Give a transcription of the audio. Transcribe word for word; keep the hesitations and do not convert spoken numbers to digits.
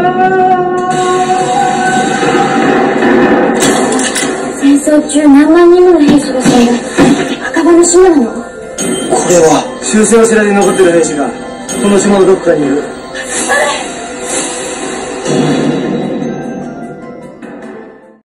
戦争中何万人もの兵士が死んだ赤羽の島なの。 これは終戦を知らずに残ってる兵士がこの島のどこかにいる。